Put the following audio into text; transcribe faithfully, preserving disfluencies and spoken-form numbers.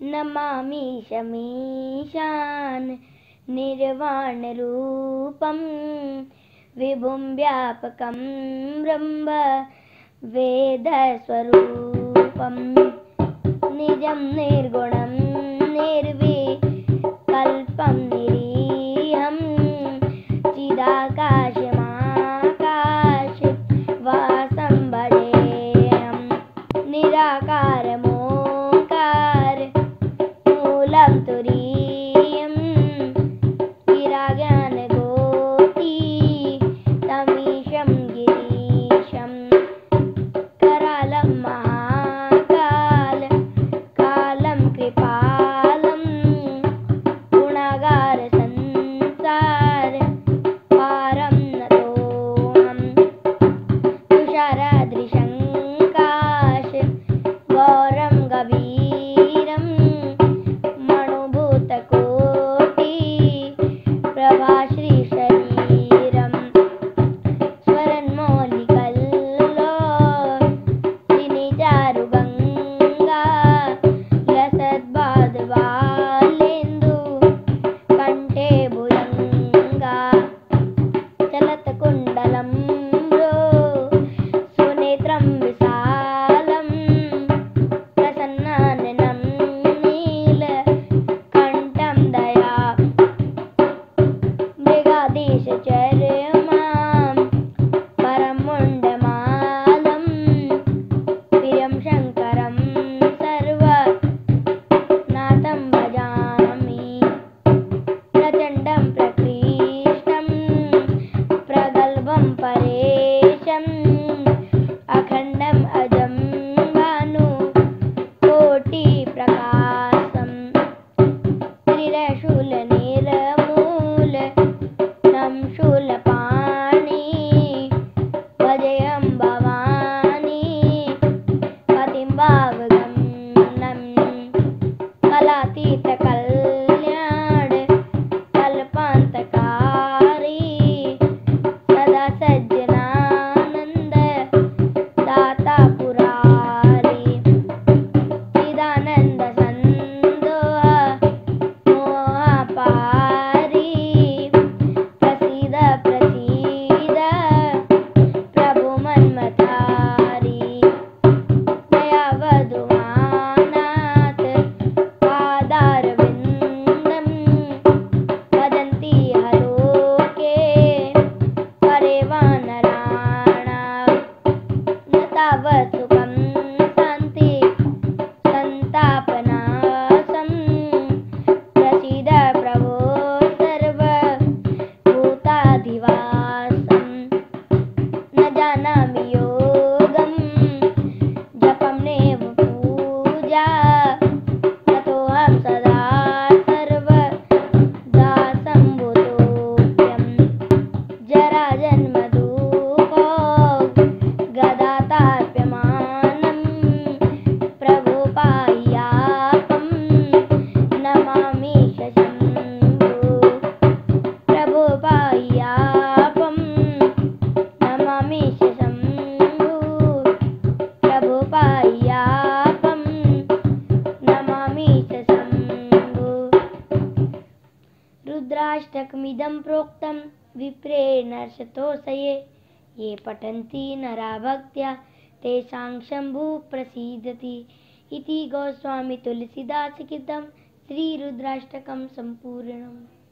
नमामि शमीशान निर्वाणरूपं विभुं व्यापकं ब्रह्म वेदस्वरूपं निजं निर्गुणं निर्विकल्पं निरीहं चिदाकाशमाकाशवासं भजेऽहं निराकारमोङ्कार मूलं तुरीयं गिराज्ञानगोती तमीशं गिरीशं करालं महाकाल कालं कृपालं गुणागार संसार पारं नतोऽहं तुषाराद्रिशङ्काश गौरं गभीरं मणोभूतकोटि प्रभाश्रीशरीरं स्वरन्मौलिकल्लोलिनी चारुगङ्गा लसद्बाधबालेन्दु कण्ठे भुजङ्गा चलत्कुण्डलं सुनेत्रं विशालं प्रसन्नाननं नीलकण्ठं दया मृगाधीशचर्मां परं मुण्डमालं प्रियं शङ्करं सर्वनाथं भजामि प्रचण्डं प्रकृष्टं प्रगल्भं परेशम् अखण्डम् अजं भानुकोटिप्रकाशं त्रिरशूलनिर्मूलं शूलपाणि भजेऽहं भवानी पतिं भावगमनं कलातीतकल्याण कल्पान्तकारी सदा सज्जनानन्द दाता पुरारी चिदानन्द सन्दोह मोहपारी प्रसीद प्रसीद प्रभु मन्मथारी दयावधुमानाथ पादारविन्दं भजन्ति हलोके परे वानराणां न तावत् सुखं शान्ति सन्तापनाशं प्रसीद प्रभो सर्वभूताधिवासं न जानामि योगं जपं नैव पूजा ततोऽहं सदा सर्वदा सम्भूतोऽप्यं जराजन्मदुःखो गदाताप्यमानं प्रभो पाह्यापं नमामि शम्भो प्रभो पाह्यापं नमामि शम्भो प्रभो पाह्यापं नमामि शम्भो रुद्राष्टकमिदं प्रोक्तं विप्रेण शतोषये ये पठन्ति नरा भक्त्या तेषां शम्भुः प्रसीदति इति गोस्वामी तुलसीदासकृतं श्रीरुद्राष्टकं सम्पूर्णम्।